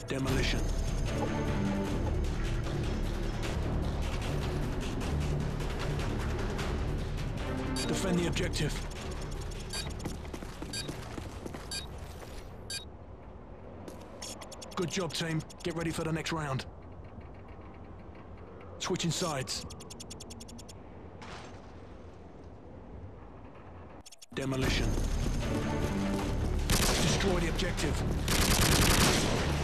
Demolition. Defend the objective. Good job, team. Get ready for the next round. Switching sides. Demolition. Destroy the objective.